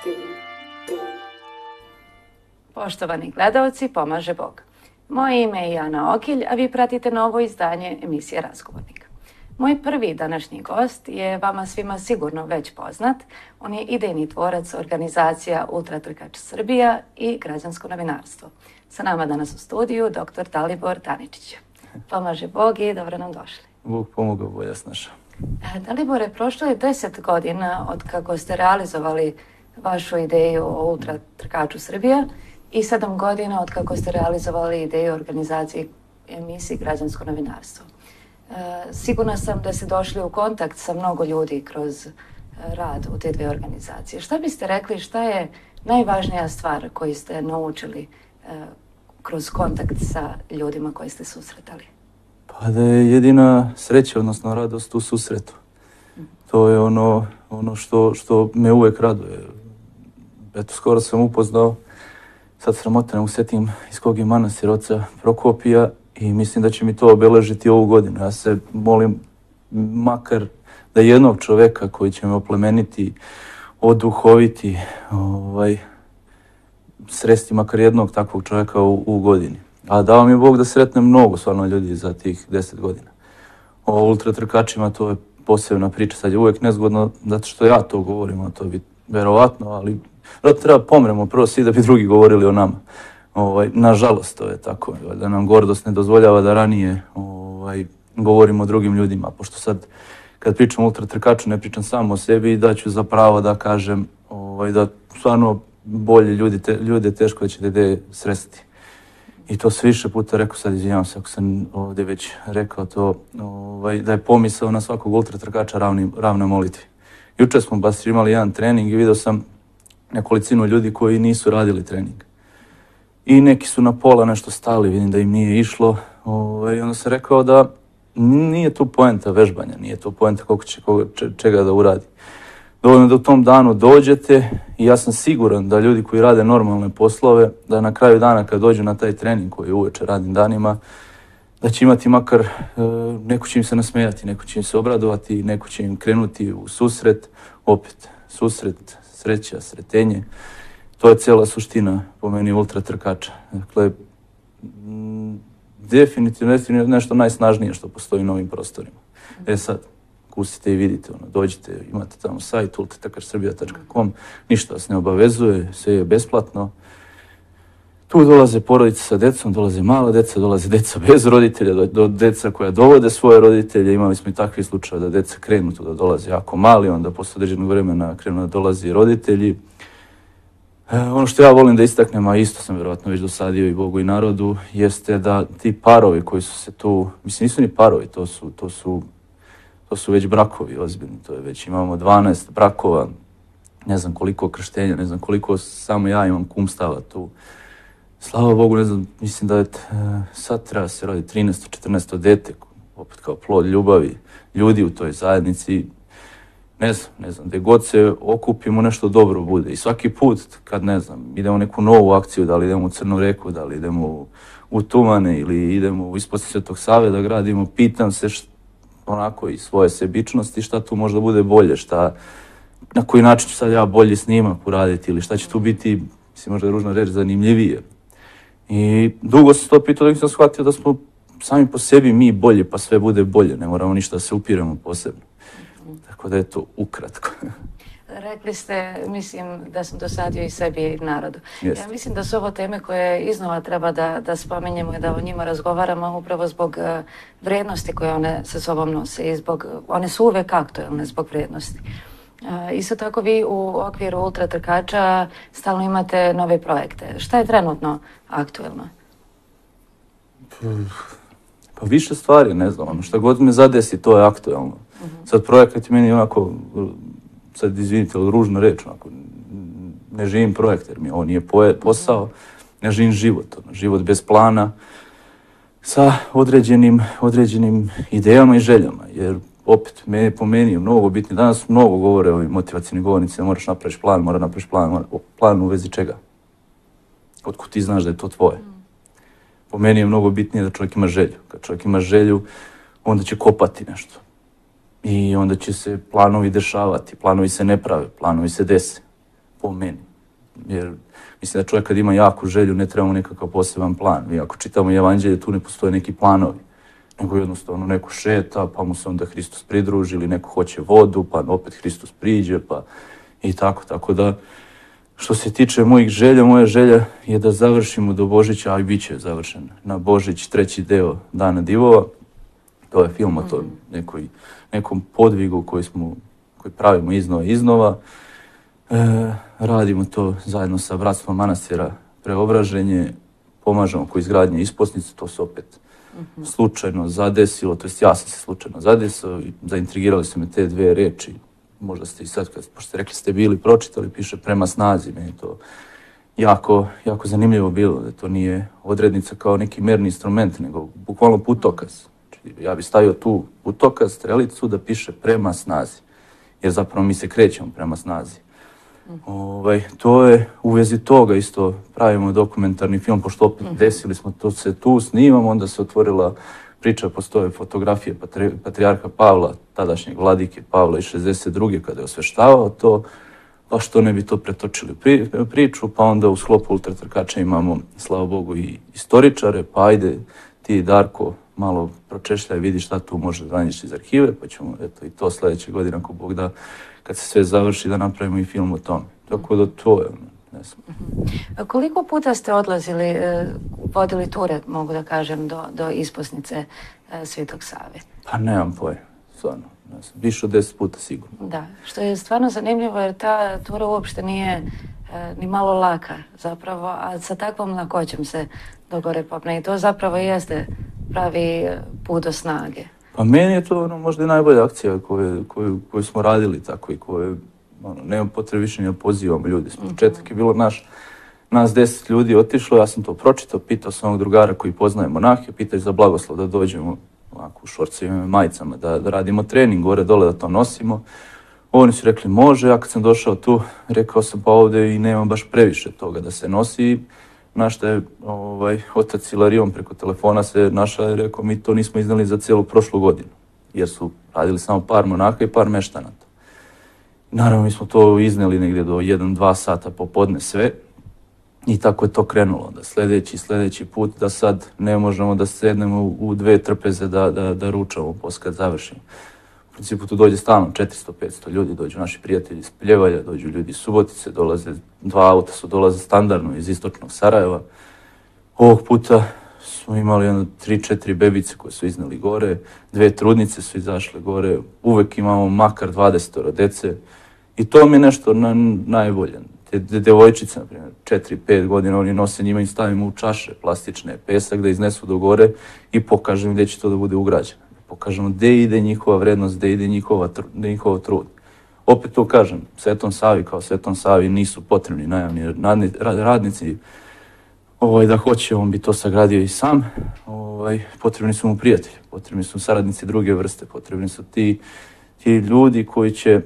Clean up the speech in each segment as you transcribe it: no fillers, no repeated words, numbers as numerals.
Poštovani gledalci, pomaže Bog. Moje ime je Ana Okilj, a vi pratite novo izdanje emisije Razговорnik. Moj prvi današnji gost je vama svima sigurno već poznat. On je idejni tvorac organizacija Ultra Trkač Srbija i građansko novinarstvo. Sa nama danas u studiju dr. Dalibor Danичić. Pomaže Bog i dobro nam došli. Bog pomogao, bolja snaša. Dalibore, prošlo je 10 godina od kako ste realizovali vašu ideju o Ultra Trkaču Srbija i 7 godina od kako ste realizovali ideju o organizaciji emisiji Građansko novinarstvo. Sigurna sam da ste došli u kontakt sa mnogo ljudi kroz rad u te dve organizacije. Šta biste rekli, šta je najvažnija stvar koju ste naučili kroz kontakt sa ljudima koji ste susretali? Pa da je jedina sreća, odnosno radost u susretu. To je ono što me uvek raduje. Eto, skoro sam upoznao, sad sramota ne usetim iz kog je manastir oca Prokopija i mislim da će mi to obeležiti ovu godinu. Ja se molim makar da jednog čoveka koji će me oplemeniti, oduhoviti, sresti makar jednog takvog čoveka u godini. A dao mi Bog da sretnem mnogo stvarno ljudi za tih 10 godina. O ultra trkačima to je posebna priča, sad je uvek nezgodno zato što ja to govorim, a to bi verovatno, ali treba pomremo prvo svi da bi drugi govorili o nama. Nažalost to je tako, da nam gordost ne dozvoljava da ranije govorimo o drugim ljudima, pošto sad kad pričam o ultra trkaču ne pričam samo o sebi i daću za pravo da kažem da stvarno bolje ljude teško da ćete gde sresti. I to sve više puta rekao, sad izvinjavam se ako sam ovdje već rekao to, da je pomisao na svakog ultra trkača ravna molitvi. Juče smo baš imali jedan trening i vidio sam nekolicinu ljudi koji nisu radili trening. I neki su na pola nešto stali, vidim da im nije išlo. I onda sam rekao da nije tu poenta vežbanja, nije tu poenta koliko će čega da uradi. Dovoljno da u tom danu dođete i ja sam siguran da ljudi koji rade normalne poslove, da na kraju dana kad dođu na taj trening koji uveče radim danima, da će imati makar, neko će im se nasmejati, neko će im se obradovati, neko će im krenuti u susret, opet susret, sreća, sretenje. To je cijela suština po meni ultra trkača. Dakle, definitivno nešto najsnažnije što postoji u novim prostorima. Sad, kusite i vidite, dođite, imate tamo sajt ultra-srbija.com, ništa vas ne obavezuje, sve je besplatno. Tu dolaze porodice sa decom, dolaze mala deca, dolaze deca bez roditelja, do deca koja dovode svoje roditelje. Imali smo i takvih slučajeva da deca krenu tu da dolaze jako mali, onda posle određenog vremena krenu da dolaze i roditelji. Ono što ja volim da istaknem, a isto sam vjerovatno već dosadio i Bogu i narodu, jeste da ti parovi koji su se tu, mislim nisu ni parovi, to su već brakovi ozbiljni, to je već imamo 12 brakova, ne znam koliko krštenja, ne znam koliko samo ja imam kumstava tu. Slava Bogu, ne znam, mislim da je sad treba se rodi 13. 14. dete, opet kao plod ljubavi ljudi u toj zajednici. Ne znam, gdje god se okupimo nešto dobro bude. I svaki put kad, ne znam, idemo u neku novu akciju, da li idemo u Crnu reku, da li idemo u Tumane ili idemo ispod Svetog Save da gradimo, pitam se onako i svoje sebičnosti, šta tu možda bude bolje, na koji način ću sad ja bolji snimak uraditi ili šta će tu biti, mislim možda je ružna reč, zanimljivije. I dugo sam to pitao da sam shvatio da smo sami po sebi mi bolji pa sve bude bolje, ne moramo ništa da se upiremo posebno. Tako da je to ukratko. Rekli ste, mislim da sam dosadio i sebi i narodu. Ja mislim da su ovo teme koje iznova treba da spomenjemo i da o njima razgovaramo upravo zbog vrednosti koje one sa sobom nose i one su uvek aktuelne zbog vrednosti. Isto tako vi u okviru Ultra Trkača stalno imate nove projekte. Šta je trenutno aktuelno? Pa više stvari, ne znam, šta god me zadesi to je aktuelno. Sad projekat je meni onako, sad izvinite, ali ružna reč, onako, ne živim projekt jer mi ovo nije posao, ne živim život bez plana, sa određenim idejama i željama, jer opet, po meni je mnogo bitno, danas mnogo govore o motivacijnim govornicima, moraš napraviš plan, plan u vezi čega? Otkud ti znaš da je to tvoje? Po meni je mnogo bitnije da čovjek ima želju. Kad čovjek ima želju, onda će kopati nešto. I onda će se planovi dešavati, planovi se ne prave, planovi se dese. po meni. Jer mislim da čovjek kad ima jaku želju ne treba mu nekakav poseban plan. Mi ako čitamo Evanđelje tu ne postoje neki planovi, nego jednostavno neko šeta pa mu se onda Hristos pridruži ili neko hoće vodu pa opet Hristos priđe pa i tako da što se tiče mojih želja, moja želja je da završimo do Božića, a i bit će završen na Božić 3. deo Dana divova. To je film o tom nekom podvigu koji pravimo iznova. Radimo to zajedno sa bratstvom manastira Preobraženje, pomažemo oko izgradnje isposnice, to se opet slučajno zadesilo, to jest ja sam se slučajno zadesio i zaintrigirali su me te dve reči. Možda ste i sad, pošto ste rekli ste bili pročitali, piše prema snazi, meni je to jako zanimljivo bilo, da to nije odrednica kao neki merni instrument, nego bukvalno putokaz. Znači, ja bih stavio tu putokaz, strelicu, da piše prema snazi, jer zapravo mi se krećemo prema snazi. To je u vezi toga isto pravimo dokumentarni film, pošto opet desili smo to, se tu snimamo, onda se otvorila priča, postoje fotografije patrijarha Pavla, tadašnjeg vladike Pavla iz 62. kada je osveštavao to, pa što ne bi to pretočili priču, pa onda u sklopu Ultra Trkača imamo, slava Bogu, i istoričare, pa ajde ti, Darko, malo pročešljaj, vidi šta tu može da nađeš iz arhive, pa ćemo eto i to sljedeće godine, ako Bog da, kad se sve završi, da napravimo i film o tome. Tako da to je, ne znam. Koliko puta ste odlazili, vodili ture, mogu da kažem, do isposnice Svetog Save? Pa nemam pojma, stvarno. Više od 10 puta sigurno. Da, što je stvarno zanimljivo jer ta tura uopšte nije ni malo laka zapravo, a sa takvom lakoćem se do gore popne i to zapravo jeste pravi put do snage. Pa meni je to možda i najbolja akcija koju smo radili tako i koju nema potrebe više ni da pozivamo ljudi. S početak je bilo nas 10 ljudi otišlo, ja sam to pročitao, pitao sam onog drugara koji poznaje monahe, pitao za blagoslov da dođemo ovako u šorcevima, majicama, da radimo trening gore dole, da to nosimo. Oni su rekli može, ja kad sam došao tu, rekao sam pa ovdje i nema baš previše toga da se nosi. Našta je otac Ilarion preko telefona se našao i rekao mi to nismo iznali za cijelu prošlu godinu, jer su radili samo par monaka i par meštana. Naravno mi smo to izneli negdje do 1-2 sata popodne sve i tako je to krenulo. Da sljedeći put da sad ne možemo da sednemo u 2 trpeze da ručamo poslije kad završimo. U principu tu dođe stalno 400-500 ljudi, dođu naši prijatelji iz Pljevalja, dođu ljudi iz Subotice, dolaze 2 auta dolaze standardno iz istočnog Sarajeva. Ovog puta smo imali 3-4 bebice koje su izneli gore, 2 trudnice su izašle gore, uvek imamo makar 20 dece i to mi je nešto najbolje. Te devojčice, na primjer, 4-5 godina, oni nose njima i stavimo u čaše plastične pesak da iznesu do gore i pokažemo gdje će to da bude ugrađeno. Pokažemo gdje ide njihova vrednost, gdje ide njihov trud. Opet to kažem, Svetom Savi kao Svetom Savi nisu potrebni najamni radnici. Da hoće, on bi to sagradio i sam. Potrebni su mu prijatelji, potrebni su saradnici druge vrste, potrebni su ti ljudi koji će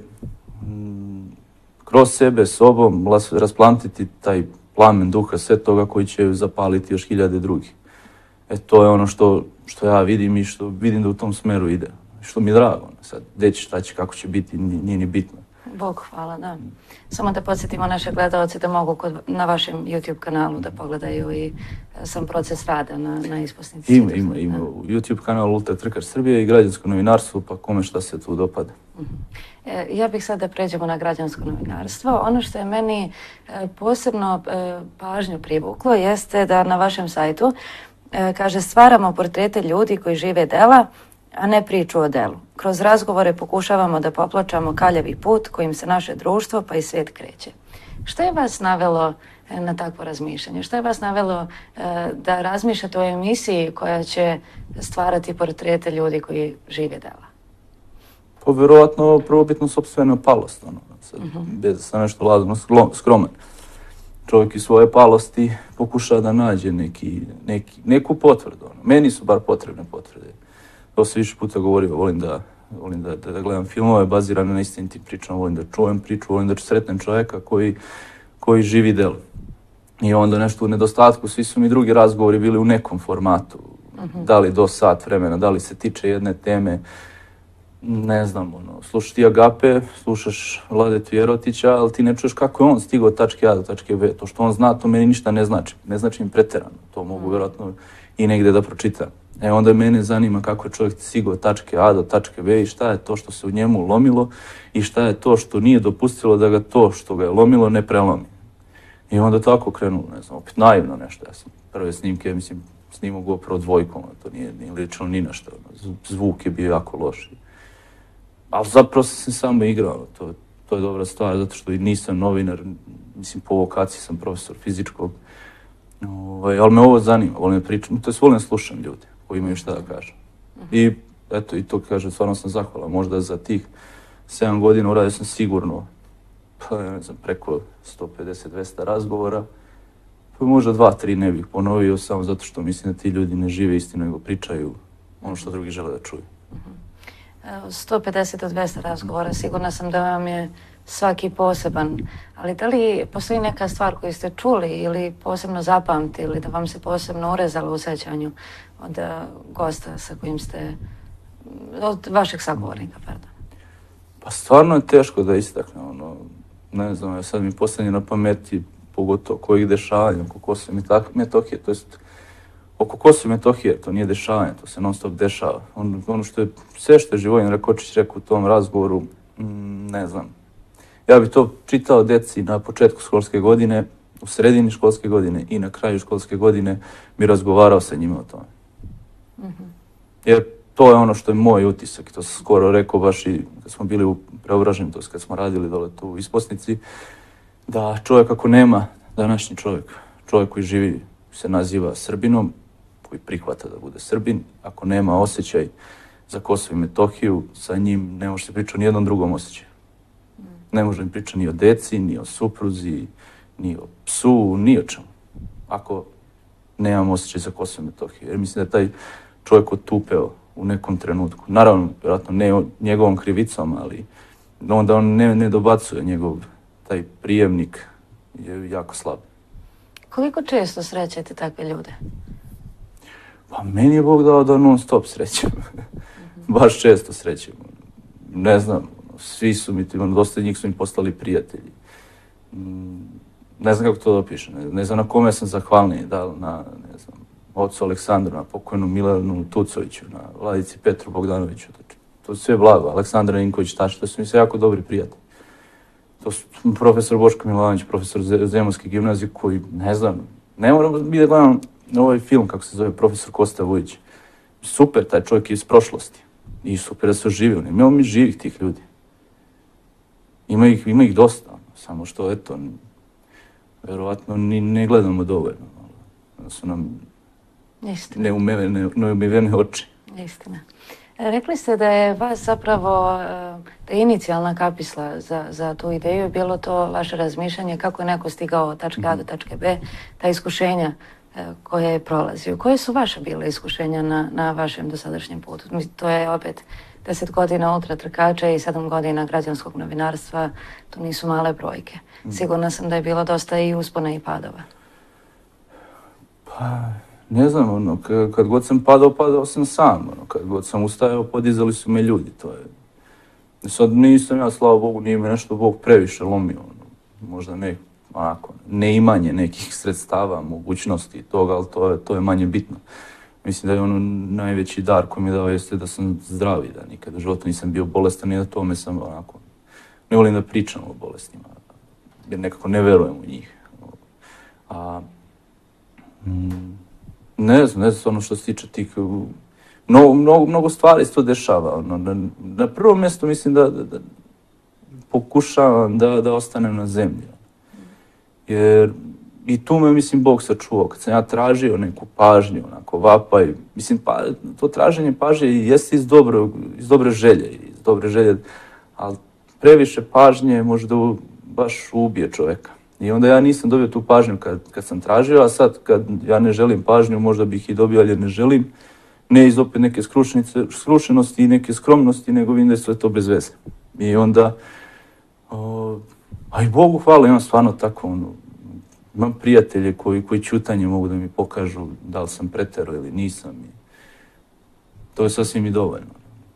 kroz sebe, sobom, rasplantiti taj plamen duha svetoga koji će zapaliti još 1000 drugih. To je ono što ja vidim i što vidim da u tom smeru ide. Što mi je drago. Sad, gdje će, šta će, kako će biti, nije ni bitno. Bog hvala, da. Samo da podsjetimo naše gledalce da mogu na vašem YouTube kanalu da pogledaju i sam proces rada na isposnici. Ima. U YouTube kanalu Ultra Trkač Srbije i građansko novinarstvo, pa kome šta se tu dopada. Ja bih sad da pređemo na građansko novinarstvo. Ono što je meni posebno pažnju privuklo jeste da na vašem sajtu kaže stvaramo portrete ljudi koji žive dela, a ne priču o delu. Kroz razgovore pokušavamo da poplačamo kaljavi put kojim se naše društvo pa i svijet kreće. Što je vas navelo na takvo razmišljanje? Što je vas navelo da razmišljate o emisiji koja će stvarati portrete ljudi koji žive dela? Pa vjerovatno prvobitno sopstvena palost, bez sa nešto lazno skroman. Čovjek iz svoje palosti pokuša da nađe neku potvrdu. Meni su bar potrebne potvrde. To se više puta govorio, volim da gledam filmove bazirane na istinitim pričama, volim da čujem priču, volim da sretnem čovjeka koji živi delo. I onda nešto u nedostatku, svi su mi drugi razgovori bili u nekom formatu. Da li do sat vremena, da li se tiče jedne teme. ne znam, slušaš ti Agape, slušaš Vladetu Jerotića, ali ti ne čuješ kako je on stigao od tačke A do tačke B. To što on zna, to meni ništa ne znači. Ne znači im preterano. To mogu vjerojatno i negdje da pročitam. Onda mene zanima kako je čovjek stigao od tačke A do tačke B i šta je to što se u njemu lomilo i šta je to što nije dopustilo da ga to što ga je lomilo ne prelomi. I onda tako krenulo, ne znam, opet naivno nešto. Ja sam prve snimke, mislim, snimao GoPro dvojkom, to nije ličilo ni na što. Zvuk je bio jako loš. Ali zapravo sam se samo igrao, to je dobra stvar, zato što i nisam novinar, mislim, po vokaciji sam profesor fizičkog, ali me ovo zanima, volim pričam, to je volim slušam ljude koji imaju šta da kažem. I eto, i to kažem, stvarno sam zahvalan, možda za tih 7 godina uradio sam sigurno, pa ne znam, preko 150-200 razgovora, pa možda 2-3 ne bih ponovio, samo zato što mislim da ti ljudi ne žive istinu, nego pričaju ono što drugi žele da čuju. 150 do 200 razgovora, sigurna sam da vam je svaki poseban, ali da li postoji neka stvar koju ste čuli ili posebno zapamtili, da vam se posebno urezalo u sećanju od gosta sa kojim ste, od vašeg sagovornika, pardon? Pa stvarno je teško da istakne, ne znam, sad mi posljednje na pameti, pogotovo kojih dešavanja oko Kosova i Metohije, to jest oko Kosova i Metohije, to nije dešavanje, to se non stop dešava. Ono što je, sve što je Živojin Rakočić rekao u tom razgovoru, ne znam. Ja bih to čitao deci na početku školske godine, u sredini školske godine i na kraju školske godine bi razgovarao sa njima o tome. Jer to je ono što je moj utisak, to sam skoro rekao baš i kad smo bili u Preobraženju, to je kad smo radili dole tu u Isposnici, da čovjek ako nema, današnji čovjek koji živi se naziva Srbinom, koji prihvata da bude Srbin, ako nema osjećaj za Kosovo i Metohiju, sa njim ne može se pričati ni jednom drugom osjećaju. Ne može mi pričati ni o deci, ni o supruzi, ni o psu, ni o čemu. Ako nemam osjećaj za Kosovo i Metohiju. Jer mislim da je taj čovjek otupeo u nekom trenutku. Naravno, vjerojatno ne njegovom krivicom, ali onda on ne dobacuje njegov taj prijemnik je jako slab. Koliko često srećete takve ljude? Pa meni je Bog dao da non stop srećem. Baš često srećem. Ne znam, svi su mi, dosta njih su mi postali prijatelji. Ne znam kako to da opišem, ne znam na kome sam zahvalniji, da li na, ne znam, ocu Aleksandru, na pokojnu Milanu Tucoviću, na Vladici Petru Bogdanoviću. To sve blago, Aleksandra Ninković, to su mi sve jako dobri prijatelji. To su profesor Boško Milanović, profesor Zemunske gimnazije koji, ne znam, ne moramo biti da gledam ovaj film, kako se zove, profesor Kosta Vujić. Super, taj čovjek je iz prošlosti. I super da se oživio. Imamo mi živih tih ljudi. Ima ih dosta, samo što, eto, verovatno ni ne gledamo dovoljno. Da su nam neumivene oči. Istina. Rekli ste da je vas zapravo, da je inicijalna kapisla za tu ideju bilo to vaše razmišljanje kako je neko stigao od tačke A do tačke B, ta iskušenja koje je prolazio. Koje su vaše bile iskušenja na vašem dosadašnjem putu? To je opet 10 godina ultra trkača i 7 godina građanskog novinarstva, to nisu male brojke. Sigurna sam da je bilo dosta i uspona i padova. Pa, ne znam, kad god sam padao sam sam. Kad god sam ustajao, podizali su me ljudi, to je. Sad nisam ja, slava Bogu, nije me nešto Bog previše lomio. Možda neimanje nekih sredstava, mogućnosti i toga, ali to je manje bitno. Mislim da je ono najveći dar koji mi je dao jeste da sam zdravi, da nikada u životu nisam bio bolestan i da tome sam onako, ne volim da pričam o bolestima, jer nekako ne verujem u njih. Ne znam, ono što se tiče tih, mnogo stvari se to dešava. Na prvom mjestu mislim da pokušavam da ostanem na zemlji. Jer i tu me, mislim, Bog sačuvao. Kad sam ja tražio neku pažnju, onako vapaj, mislim, to traženje pažnje jeste iz dobre želje, ali previše pažnje možda baš ubije čoveka. I onda ja nisam dobio tu pažnju kad sam tražio, a sad kad ja ne želim pažnju, možda bih i dobio, ali ne želim. Ne iz opet neke skrušenosti i neke skromnosti, nego vidim da je sve to bez veze. I onda, a i Bogu hvala, imam stvarno tako, imam prijatelje koji ćutanje mogu da mi pokažu da li sam preterao ili nisam. To je sasvim i dovoljno.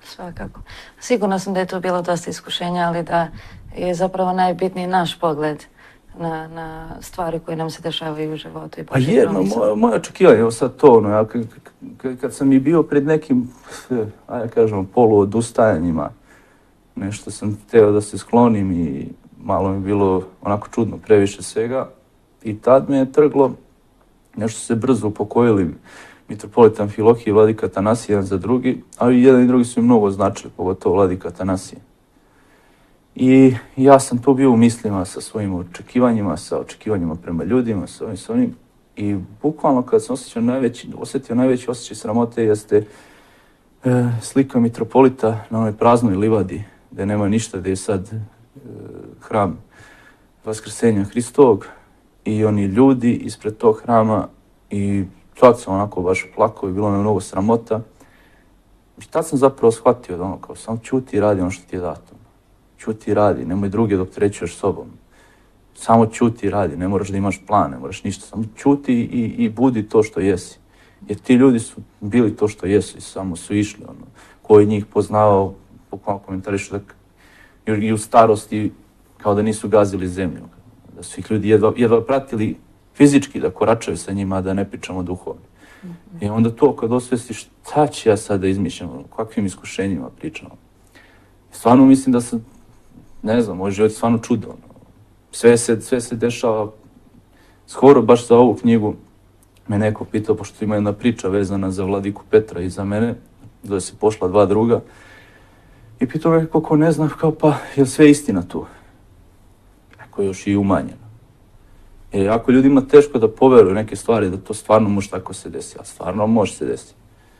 Svakako. Sigurno sam da je tu bilo dosta iskušenja, ali da je zapravo najbitniji naš pogled na stvari koje nam se dešavaju u životu. Pa moje očekivanje, evo sad to, ja kad sam i bio pred nekim, ajde kažemo, poluodustajanjima, nešto sam hteo da se sklonim i malo mi je bilo onako čudno, previše svega. I tad me je trglo, nešto se brzo upokojili mitropolit Amfilohije i vladika Atanasije jedan za drugi, ali jedan i drugi su mi mnogo značili, pogotovo vladika Atanasije. I ja sam tu bio u mislima sa svojim očekivanjima, sa očekivanjima prema ljudima, sa onim. I bukvalno kad sam osjetio najveći osjećaj sramote jeste slika mitropolita na onoj praznoj livadi, gdje nema ništa, gdje je sad hram Vaskrsenja Hristovog i oni ljudi ispred tog hrama i tad sam onako baš plakao i bilo me mnogo sramota. I tad sam zapravo shvatio da ono kao samo ćuti i radi ono što ti je dato. Ćuti i radi, nemoj druge da opterećuješ sobom. Samo ćuti i radi, ne moraš da imaš plan, ne moraš ništa. Samo ćuti i budi to što jesi. Jer ti ljudi su bili to što jesu i samo su išli. Ko je njih poznavao, bukvalno komentarišu i u starosti kao da nisu gazili zemlju. Da su ih ljudi jedva pratili fizički da koračaju sa njima, a da ne pričamo duhovno. I onda to kad osvestiš šta ću ja sad da izmišljam, kakvim iskušenjima pričam. Stvarno mislim da sam, ne znam, moj život je stvarno čudo. Sve se dešava, skoro baš za ovu knjigu me neko pitao, pošto ima jedna priča vezana za vladiku Petra i za mene, da se pošla dva druga, i pitao me koliko ne znam, kao pa, je sve istina tu? Ako je još i umanjeno. Jer ako ljudima teško da poveruju neke stvari, da to stvarno može tako se desiti, a stvarno može se desiti.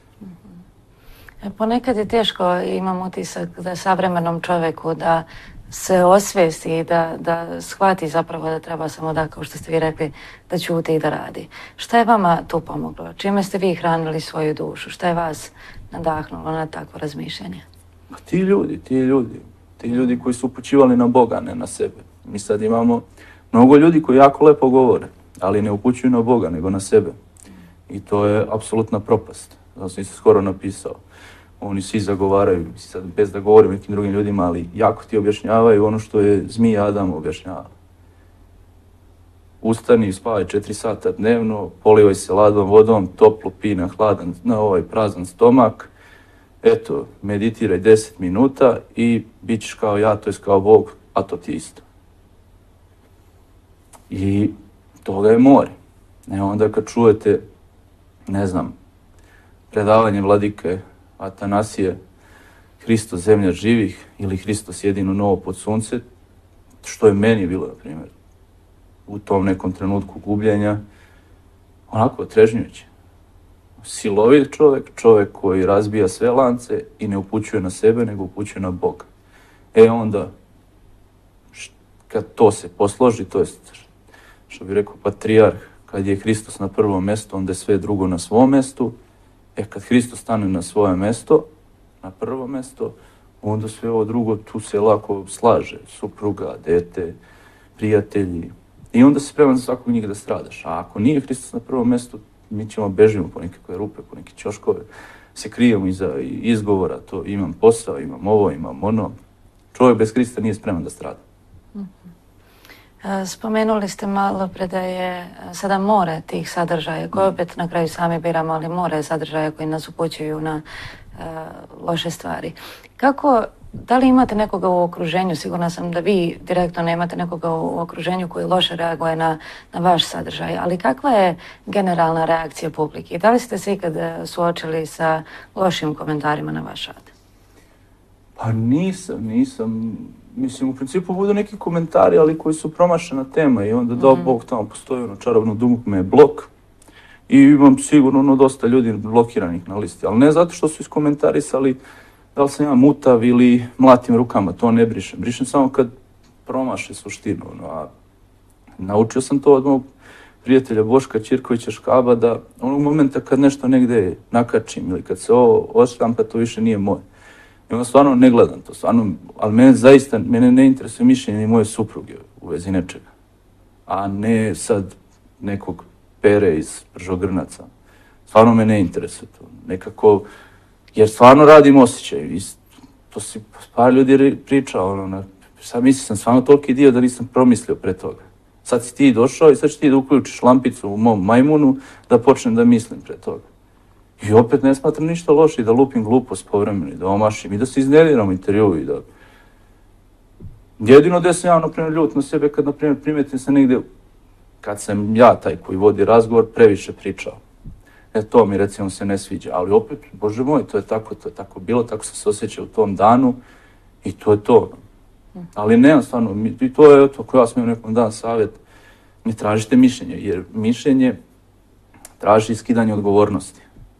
Ponekad je teško, imam utisak da savremenom čoveku da se osvijesti i da shvati zapravo da treba samo da, kao što ste vi rekli, da ćuti i da radi. Šta je vama tu pomoglo? Čime ste vi hranili svoju dušu? Šta je vas nadahnulo na takvo razmišljanje? Ti ljudi koji su upućivali na Boga, ne na sebe. Mi sad imamo mnogo ljudi koji jako lepo govore, ali ne upućuju na Boga, nego na sebe. I to je apsolutna propast. Zato sam se skoro napisao. Oni svi zagovaraju, sad bez da govorim nekim drugim ljudima, ali jako ti objašnjavaju ono što je zmija Adam objašnjava. Ustani i spavaj 4 sata dnevno, polivaj se ladnom vodom, toplo pi na hladan, na ovaj prazan stomak. Eto, meditiraj 10 minuta i bit ćeš kao ja, to je kao Bog, a to ti isto. I toga je more. Onda kad čujete, ne znam, predavanje vladike Atanasije, Hristos zemlja živih ili Hristos jedino novo pod sunce, što je meni bilo, na primjer, u tom nekom trenutku gubljenja, onako otrežnjujuće. Silovit čovjek koji razbija sve lance i ne upućuje na sebe, nego upućuje na Boga. Onda, kad to se posloži, to je, što bi rekao patrijarh, kad je Hristos na prvom mjestu, onda je sve drugo na svom mjestu. Kad Hristos stane na svoje mjesto, na prvo mjesto, onda sve ovo drugo tu se lako slaže. Supruga, dete, prijatelji. I onda si spreman za svakog njih da stradaš. A ako nije Hristos na prvom mjestu, mi ćemo bežimo po nekakve rupe, po neke ćoškove, se krijemo iza izgovora, to imam posao, imam ovo, imam ono. Čovjek bez Hrista nije spreman da strada. Spomenuli ste malo pre da je sada more tih sadržaja, koje opet na kraju sami biramo, ali more sadržaja koji nas upućuju na loše stvari. Da li imate nekoga u okruženju, sigurna sam da vi direktno nemate nekoga u okruženju koji loše reaguje na vaš sadržaj, ali kakva je generalna reakcija publike? Da li ste se ikad suočili sa lošim komentarima na vaš rad? Pa nisam. Mislim, u principu budu neki komentari, ali koji su promašena tema i onda dao Bog tamo postoji čarobno dugme blok i imam sigurno dosta ljudi blokiranih na listi, ali ne zato što su iskomentarisali da li sam ja mutav ili mlatim rukama, to ne brišem. Brišem samo kad promaše suštinu. A naučio sam to od mog prijatelja Boška Ćirkovića Škaba da onog momenta kad nešto negde nakačim ili kad se ovo odštampa, to više nije moje. I onda stvarno ne gledam to, ali mene ne interesuje mišljenje ni moje supruge u vezi nečega. A ne sad nekog Pere iz Bržogrnaca. Stvarno me ne interesuje to. Nekako Jer stvarno radim osjećaj. To si par ljudi pričao, sad mislim sam stvarno toliki dio da nisam promislio pre toga. Sad si ti došao i sad ću ti da uključiš lampicu u mom majmunu da počnem da mislim pre toga. I opet ne smatram ništa loše i da lupim glupost povremeno i da omašim i da se iznevjeram u intervju i da... Jedino da sam ja, na primjer, ljut na sebe kad, na primjer, primetim se negdje, kad sam ja taj koji vodi razgovor, previše pričao. To mi recimo se ne sviđa, ali opet, Bože moj, to je tako bilo, tako sam se osjećao u tom danu i to je to. Ali ne, stvarno, i to je to, ako ja smijem nekom dan savjet, ne tražite mišljenje, jer mišljenje traži iskidanje odgovornosti.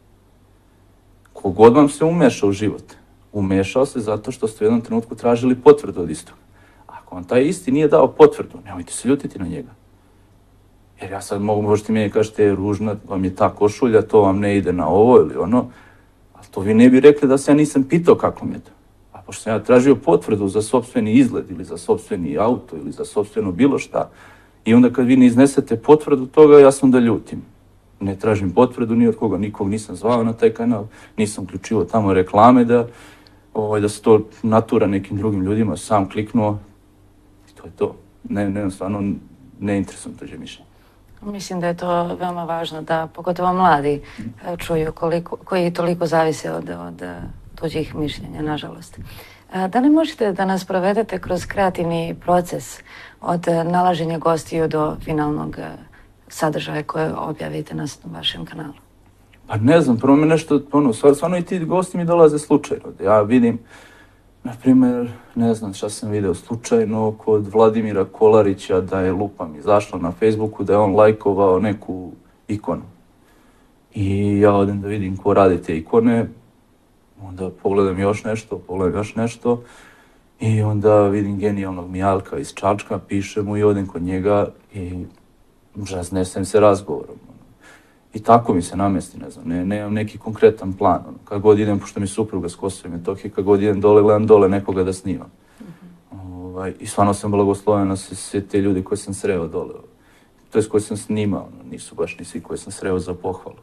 Kogod vam se umeša u život, umešao se zato što ste u jednom trenutku tražili potvrdu od istog. Ako vam taj isti nije dao potvrdu, nemojte se ljutiti na njega. Jer ja sad možete meni kažete, ružna vam je ta košulja, to vam ne ide na ovo ili ono, ali to vi ne bi rekli da se ja nisam pitao kako mi je to. A pošto sam ja tražio potvrdu za sopstveni izgled ili za sopstveni auto ili za sopstveno bilo šta, i onda kad vi ne iznesete potvrdu toga, ja sam da ljutim. Ne tražim potvrdu ni od koga, nikog nisam zvao na taj kanal, nisam uključivo tamo reklame da se to natura nekim drugim ljudima, sam kliknuo i to je to. Ne, stvarno ne interesujem tuđe mišljenje. Mislim da je to veoma važno da pogotovo mladi čuju koji toliko zavise od tuđih mišljenja, nažalost. Da li možete da nas provedete kroz kreativni proces od nalaženja gostiju do finalnog sadržaja koje objavite na vašem kanalu? Pa ne znam, prvo mi nešto, stvarno i ti gosti mi dolaze slučajno. Ja vidim, na primjer, ne znam šta sam video slučajno kod Vladimira Kolarića da je lupam izašlo na Facebooku da je on lajkovao neku ikonu. I ja odem da vidim ko radi te ikone, onda pogledam još nešto i onda vidim genijalnog Mijalka iz Čačka, pišem mu i odem kod njega i raznesem se razgovorom. I tako mi se namesti, ne znam, nemam neki konkretan plan. Kad god idem, pošto mi je supruga s Kosova i Metohije, kad god idem dole, gledam dole nekoga da snimam. I stvarno sam blagosloven na sve te ljudi koje sam sreo dole. To je koje sam snimao, nisu baš ni svi koje sam sreo za pohvalu.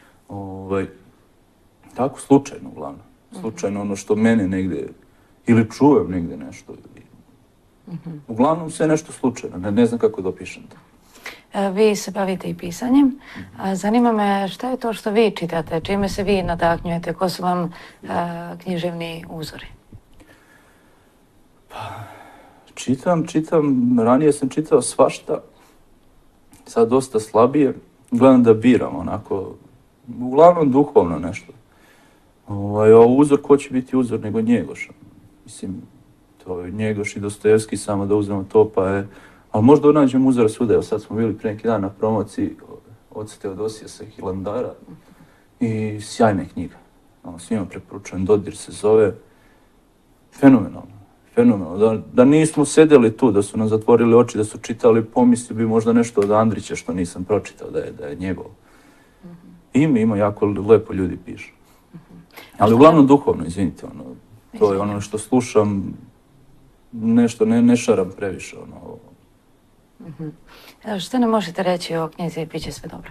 Tako, slučajno uglavnom. Slučajno ono što mene negde, ili čujem negde nešto. Uglavnom sve nešto slučajno, ne znam kako da opišem to. Vi se bavite i pisanjem. Zanima me šta je to što vi čitate, čime se vi nadahnjujete, ko su vam književni uzori? Pa, čitam, ranije sam čitao svašta, sad dosta slabije, gledam da biram onako, uglavnom duhovno nešto. Uzor, ko će biti uzor nego Njegoš? Mislim, to je Njegoš i Dostojevski, samo da uzmemo to, pa je... Ali možda nađem uzora svuda, evo sad smo bili pre neki dan na promociji Oca Teodosija sa Hilandara i sjajna knjiga. Svima preporučujem, Dodir se zove. Fenomenalno. Da nismo sedeli tu, da su nam zatvorili oči, da su čitali, pomislio bi možda nešto od Andrića što nisam pročitao da je njegov. Ima, jako lepo ljudi pišu. Ali uglavnom duhovno, izvinite, to je ono što slušam, nešto ne šaram previše, Što ne možete reći o knjizi Biće sve dobro?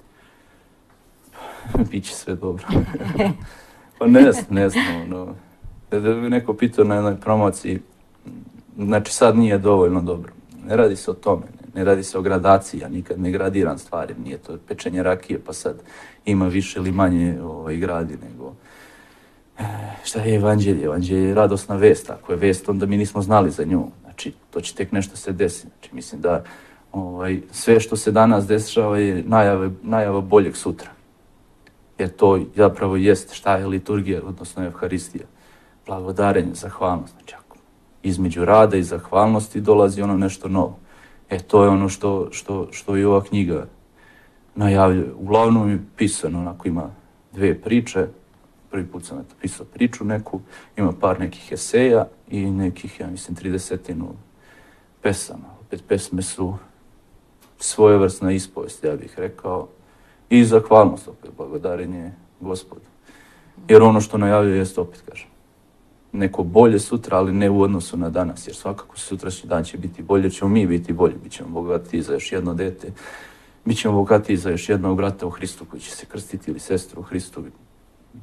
Biće sve dobro. Pa ne znam, Da bi neko pitao na jednoj promociji, znači sad nije dovoljno dobro. Ne radi se o tome, ne radi se o gradaciji, ja nikad ne gradiram stvari, nije to pečenje rakije pa sad ima više ili manje gradi, nego šta je evanđelje? Evanđelje je radosna vest, ako je vest onda mi nismo znali za nju, znači to će tek nešto se desiti, znači mislim da sve što se danas dešava je najava boljeg sutra, jer to zapravo jest šta je liturgija, odnosno Evharistija. Blagodarenje, zahvalnost. Znači, između rada i zahvalnosti dolazi ono nešto novo. To je ono što i ova knjiga najavljuje. Uglavnom je pisano, onako ima 2 priče. Prvi put sam pisao priču neku, ima par nekih eseja i nekih, ja mislim, 30 pesama. Opet pesme su svojevrsna ispovest, ja bih rekao. I zahvalnost, opet, blagodarenje Gospodu. Jer ono što najavljuje jeste, opet kažem, neko bolje sutra, ali ne u odnosu na danas, jer svakako sutrašnji dan će biti bolje, ćemo mi biti bolji, bit ćemo bogatiji za još jedno dete, bit ćemo bogatiji za još jednog brata u Hristu koji će se krstiti ili sestru u Hristu.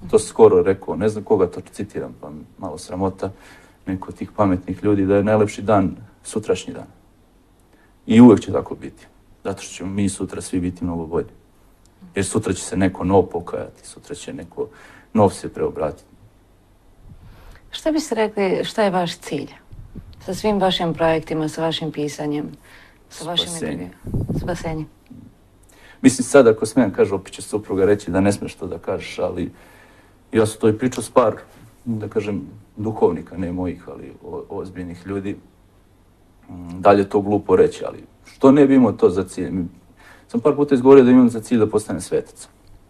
To skoro rekao, ne znam koga to citiram, pa malo sramota, neko od tih pametnih ljudi, da je najlepši dan sutrašnji dan. I uvek će tako biti. Zato što ćemo mi sutra svi biti mnogo bolji. Jer sutra će se neko nov pokajati, sutra će neko nov se preobratiti. Šta biste rekli, šta je vaš cilj? Sa svim vašim projektima, sa vašim pisanjem, sa vašim spasenjem. Mislim, sad ako smijem, kaže, opet će supruga reći da ne smiješ to da kažeš, ali ja sam to i pričao s par, da kažem, duhovnika, ne mojih, ali ozbiljnih ljudi. Dalje to glupo reći, ali što ne bi imao to za cilj? Sam par puta izgovorio da imam za cilj da postane svetac.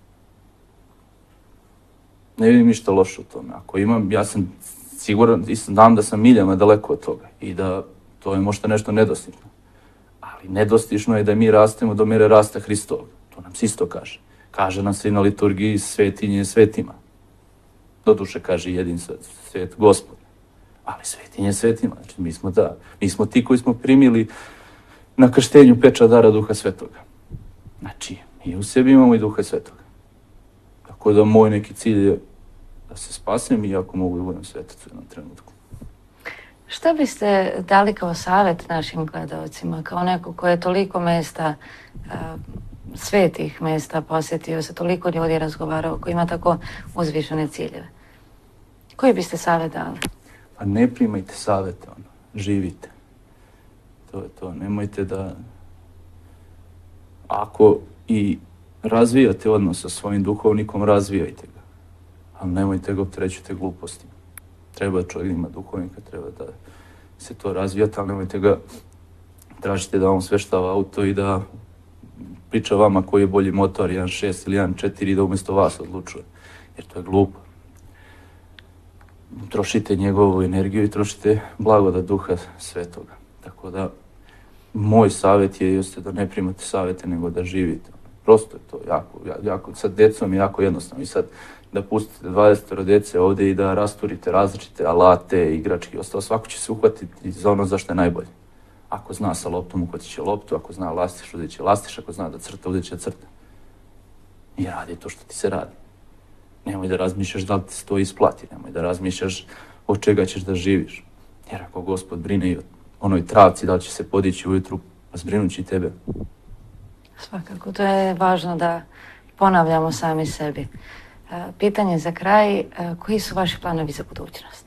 Ne vidim ništa loše u tome. Ako imam, ja sam siguran, znam da sam miljama daleko od toga i da to je možda nešto nedostižno. Ali nedostižno je da mi rastemo do mere rasta Hristovog. To nam se isto kaže. Kaže nam se i na liturgiji svetinje svetima. Doduše kaže jedin svet Gospod. Ali svetinje svetima. Znači mi smo ti koji smo primili na krštenju pečat dara Duha Svetoga. Znači mi u sebi imamo i Duha Svetoga. Tako da moj neki cilj je da se spasem i ako mogu da budem svetac u jednom trenutku. Šta biste dali kao savjet našim gledalcima, kao neko ko je toliko mesta, svetih mesta posjetio, sa toliko ljudi razgovarao, ko ima tako uzvišene ciljeve? Koji biste savjet dali? Pa ne primajte savjete, živite. To je to, nemojte da... Ako i razvijate odnos sa svojim duhovnikom, razvijajte ga. Ali nemojte ga opterećujte glupostima. Treba čovjek ima duhovnika, treba da se to razvijate, ali nemojte ga tražite da vam sveštava auto i da priča vama koji je bolji motor, 1.6 ili 1.4 i da umjesto vas odlučuje. Jer to je glupo. Trošite njegovu energiju i trošite blagodat Duha Svetoga. Tako da, moj savjet je da ne primate savjete, nego da živite. Prosto je to jako, sa decom je jako jednostavno. I sad da pustite 20 djece ovdje i da rasturite različite alate, igračke i ostalo, svako će se uhvatiti za ono zašto je najbolje. Ako zna sa loptom, uhvatit će loptu, ako zna lastiš, uzet će lastiš, ako zna da crta, uzet će crta. I radi to što ti se radi. Nemoj da razmišljaš da li ti se to isplati, nemoj da razmišljaš od čega ćeš da živiš. Jer ako Gospod brine i o onoj travci, da li će se podići ujutru, pa zbrinući i tebe. Svakako, to je važno da ponavljamo sami sebi. Pitanje za kraj, koji su vaši planovi za budućnost?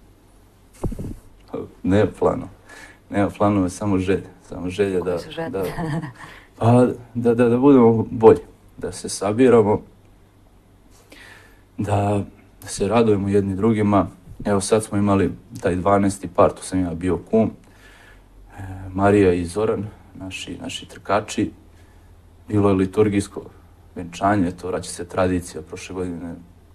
Nema planova, samo želje. Koji su želje? Da budemo bolji, da se sabiramo, da se radujemo jedni drugima. Evo sad smo imali taj 12. par, tu sam ja bio kum, Marija i Zoran, naši trkači. Bilo je liturgijsko venčanje, to vraća se tradicija prošle godine,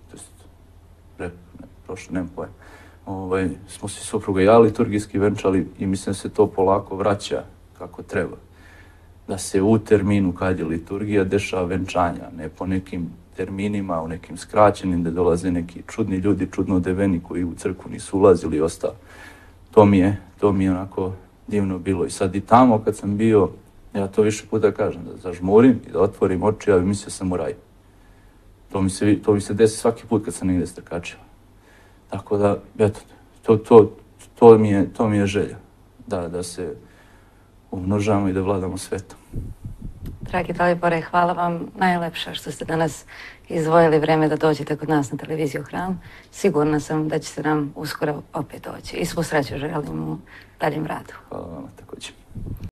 nemam pojma. Smo se supruga i ja liturgijski venčali i mislim da se to polako vraća kako treba. Da se u terminu kad je liturgija dešava venčanja, ne po nekim terminima, u nekim skraćenim, da dolaze neki čudni ljudi, čudno odeveni koji u crkvu nisu ulazili i ostalo. To mi je onako divno bilo. I sad i tamo kad sam bio, ja to više puta kažem, da zažmurim i da otvorim oči, ja bi mislio sam u raju. To mi se desi svaki put kad sam negdje s trkačima. Tako da, eto, to mi je želja. Da se umnožamo i da vladamo svetom. Dragi Dalibore, hvala vam najlepše što ste danas izdvojili vreme da dođete kod nas na televiziju Hram. Sigurna sam da ćete nam uskoro opet doći. I svu sreću želim u daljem radu. Hvala vam također.